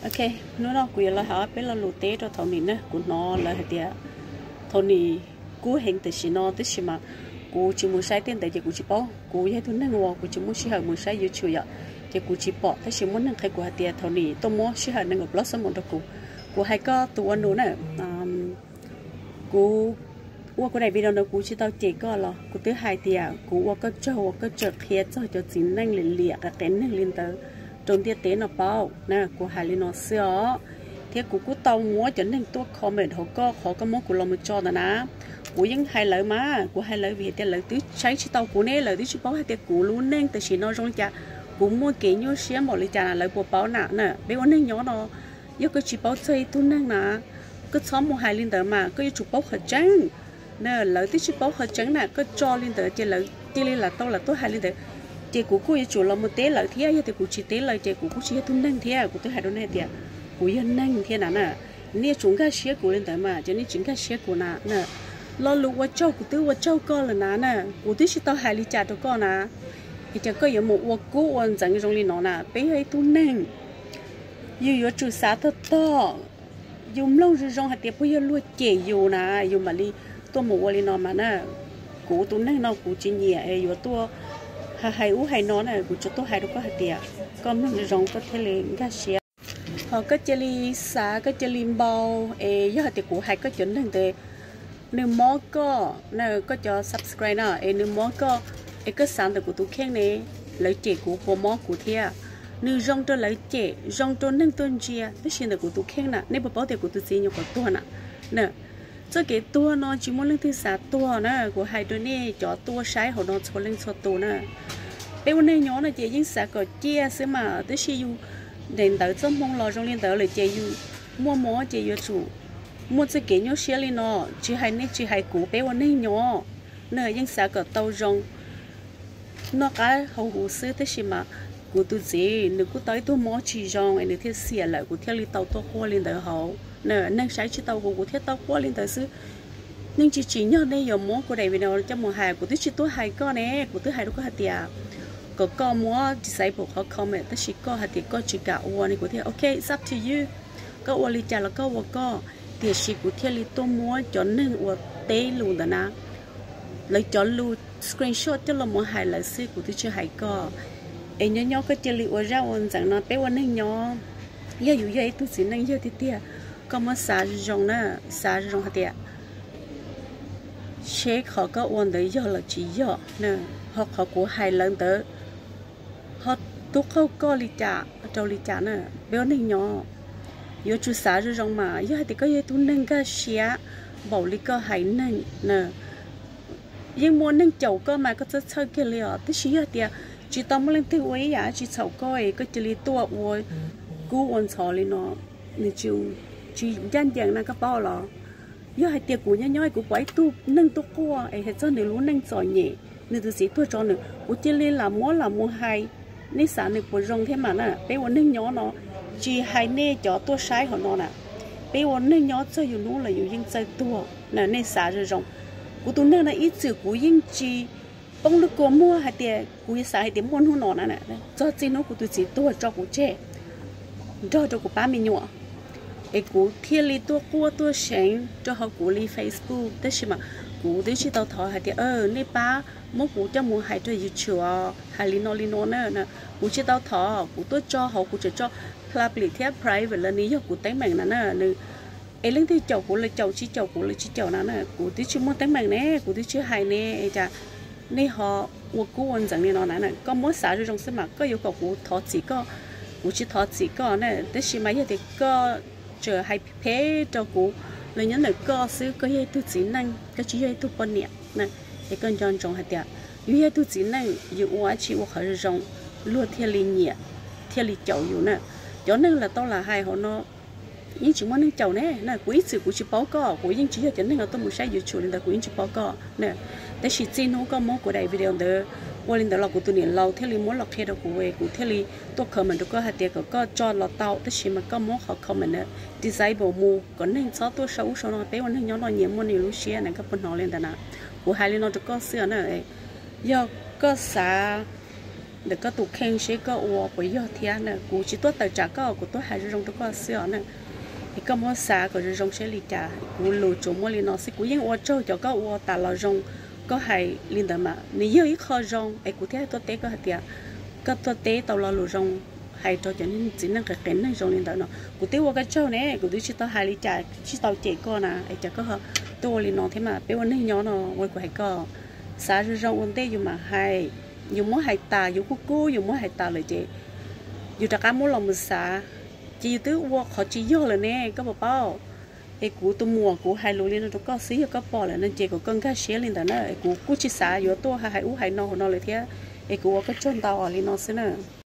ok nó quỳ là họ biết là lụt té cho thằng này nè của nó là hết tiệt thằng này cú hiện từ xí nó từ xí mà cú chỉ muốn sai tiền tại chỉ cú chỉ bỏ cú hay thằng này ngô cú chỉ muốn xí hàng muốn sai yêu chuột vậy chỉ cú chỉ bỏ tại xí muốn năng khai của hết tiệt thằng này tôi muốn xí hàng năng ngọc lót xong một đợt cú hay có tụi nó nè cú cái này video nó cú chỉ tao chỉ có là cú thứ hai tiệt cú có chợt khía cho chính năng liền liệt cái năng liền tới trong tiết tế nó bao nè của hai linh nó xưa thế của tàu múa cho nên tôi comment họ có món của lo một cho nè của những hai lời mà của hai lời vì thế lời tứ trái chỉ tàu của nè lời tứ chỉ bao hai tiết của luôn nên từ chỉ nó trong chả cũng mua kỹ như xem một lý trà lời của báo nè bé con nên nhớ nó yêu cái chỉ báo chơi tôi nên nè cứ xóm một hai linh tới mà cứ chụp báo hết trắng nè lời tứ chỉ báo hết trắng nè cứ cho linh tới chỉ lời chỉ là tôi hai linh tới chị của cô chủ là một té lợi thế thì của chị té lợi chị của cô chỉ thun năng thế của tôi hai đứa này thì của yên năng thế nào nè nè chúng ta xé của lên tới mà cho nên chúng ta xé của nè lo lụt qua châu của tôi qua châu con là nè của tôi chỉ tao hai ly trà cho con nè thì chẳng có một qua cú quan chẳng trong ly nó nè bé hơi thun năng yêu chủ xã to dùng lâu rồi trong hạt tiệp bây giờ luôn chè dù nè dù mà ly tôi một qua ly nó mà nè của tôi năng nó của chị nhẹ yêu tôi hay hay nó này của chúng tôi hay đâu có hạt tiệt con mình rong có thể lên cái xe họ có chơi xả có chơi bao giờ hạt tiệt của hay có chuẩn thành thế nếu mò có nếu có cho subscribe nè nếu mò có cái sản phẩm của tôi khen này lấy chế của bộ mò của thia nếu rong cho lấy chế rong cho nâng tôn chia cái sản phẩm của tôi khen nè nếu bảo tiệt của tôi xin nhiều còn tua nè cho cái tua nó chỉ muốn lên thứ sáu tua nè của hai đứa này cho tua sai họ nó cho lên số tua nè bây giờ này nhỏ này chị những xã có chia sẻ mà tới khi du đến tới trong mong lo trong liên tới là chị du mua chị du chủ mua cái kiểu nhau xe lên nó chỉ hai cũ bây giờ này nhỏ nè những xã có tàu rong nó cái hậu hồ sơ tới khi mà của tôi gì nếu cứ tới tôi mua chỉ rong anh thì xỉa lại của theo lên tàu tôi hoa lên tới hậu nè nên sai chỉ tàu của theo tàu hoa lên tới xứ nhưng chỉ nhớ đây giờ mua của đây vì nào trong mùa hè của tôi chỉ tôi hai con nè của tôi hai đứa có hạt tiệt có con mua chỉ sai bộ họ comment tất chỉ có hạt tiệt có chỉ cả uo này của thế ok it's up to you có uo li trả là có uo có thì chỉ của thế li tôi mua cho nên uo té luôn đó nè lấy cho luôn screenshot cho là mua hai lời xí của tôi chưa hai có em nhớ cái chơi li uo ra uo rằng nó bé uo nên nhớ giờ dù vậy tôi chỉ nên giờ thì tiệt có mà xả rong hạt tiệt check họ có uo đấy giờ là chỉ giờ nè họ của hai lần tới họ tôi không có lý trả nè béo này nhỏ yêu chú xã rồi rong mà yêu thì có yêu tôi nâng cái xía bảo lý có hay nâng nè nhưng muốn nâng chậu có mà có rất chơi kia liền tôi chỉ tao mới lên thứ ấy à chỉ chậu coi có chỉ lý tua uôi cú uốn sò lên nó nên chỉ gian dạng là cái bao lò yêu hai tiệc của nhoi của quái tu nâng tu qua ấy hết cho nên luôn nâng sò nhẹ nên tôi chỉ tôi cho nữa của chỉ lên là mua hai nên sản này của rong thế mà nè bé uốn nâng nhỏ nó chỉ hai nè cho tôi sai họ nó nè bé uốn nâng nhỏ chơiอยู่นู้นlàอยู่ยิ่งchơi tua nè nên sản rồi rong của tôi nâng là ít sự củaยิ่งchỉ bông lực của mua hai tiệc của sản hai tiệc mua hôn nó nè cho chỉ nó của tôi chỉ tua cho của trẻ cho của ba mình nhọ ấy của thiên lý tua sáng cho họ của li Facebook thế mà của đấy chỉ tao thọ hai tiệc nên ba mỗi của cho mua hai trời chùa hai lino nè của chỉ tao thọ của tôi cho họ của cho public thế private là ní của tánh mạng nè ấy lên thì chậu của là chậu chỉ chậu nè của tôi chỉ muốn tánh mạng nè của tôi chỉ hai nè chả nên họ của quan rằng nên nó nè có mỗi xã rồi trong sinh mạng có yêu cầu của thọ chỉ có của chỉ thọ chỉ có nè thế mà giờ thì có chờ hai phê cho của lời nhắn lời co xứ có hệ tu chỉ năng cái chỉ hệ tu quan niệm nè cái con chọn trong hạt tiệt như hệ tu chỉ năng như quá chỉ quá khởi rong luôn theo liên nhẹ theo liên chậuอยู่nè cho nên là tao là hai họ nó những chuyện mà nên chậu nè quý sự của chị báo co của những chỉ cho nên là tôi muốn sai YouTube là của những chị báo co nèแต่สิ่งที่น้องก็มองกูได้วิดีโอเดอวันนี้เรากูตัวนี้เราเที่ยวม้วนหลอกเที่ยวกูเวกูเที่ยวตัวเขามันก็หาเดียก็จอดเราเตาแต่สิ่งมันก็มองเขามันเนี่ยดีไซน์บ่มูก็นั่งซ้อตัวเสาเราไปวันนี้ย้อนเราเหยียบมันนี่รู้เชียนั่นก็ปนนอเล่นแต่นะกูหายเลยนอนก็เสื้อเนี่ยยอก็สา để có tụ khen sẽ có ua bởi do thế nè cú chỉ tốt tài trả có của tôi hay rong tôi có xíu nè thì có món xả của rong sẽ lì trả cú lùi chỗ mua lì nó sẽ cú những ua trâu cho có ua tả là rong có hay linh đờ mà nếu ít kho rong ấy cú thế tôi té có hạt tiệt có tôi té tàu là lùi rong hay cho nên chỉ năng cái kén này rong linh đờ nó cú té ua cái trâu nè cú chỉ tao hay lì trả chỉ tao trẻ con à ấy chả có hả tôi lì nó thế mà bé con này nhỏ nó quay của hay có xả rong ôn té nhưng mà hay dùng món hải tà dùng cú dùng món hải tàเลยchị dùng đặc cá món lòng mực xả chỉ tứ uo khó chỉ vô là nè có bảo bao cái cú tụi mùa cú hai lúa lên nó có xí có bỏ lại nên chị có cân cá xé lên đó nè cú chỉ xả vô tôi hai u hai nọ nọเลยthế cái cú có chôn tàu lên nó xí nè